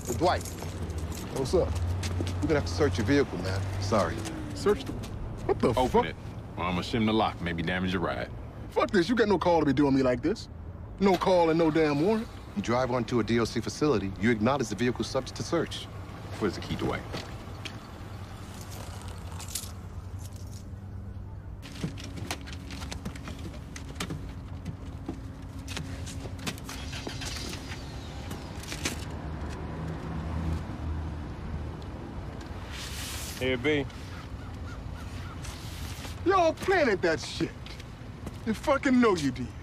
Hey, Dwight. What's up? We're gonna have to search your vehicle, man. Sorry. Search the... What the fuck? Open it, or I'm gonna shim the lock, maybe damage your ride. Fuck this, you got no call to be doing me like this. No call and no damn warrant. You drive onto a DOC facility, you acknowledge the vehicle's subject to search. Where's the key, Dwight? Here, B. Y'all planted that shit. You fucking know you did.